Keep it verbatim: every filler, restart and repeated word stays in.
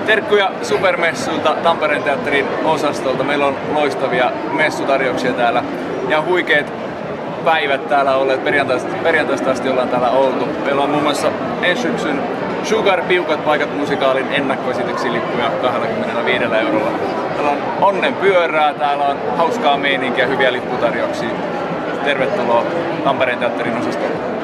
Terkkuja Supermessuilta Tampereen teatterin osastolta. Meillä on loistavia messutarjouksia täällä ja huikeet päivät täällä olleet. Perjantaista, perjantaista asti ollaan täällä oltu. Meillä on muun muassa ensi syksyn Sugar Piukat paikat musikaalin ennakkoesityksiin lippuja kaksikymmentäviisi eurolla. Täällä on onnen pyörää, täällä on hauskaa meininkiä, hyviä lipputarjouksia. Tervetuloa Tampereen teatterin osastolle.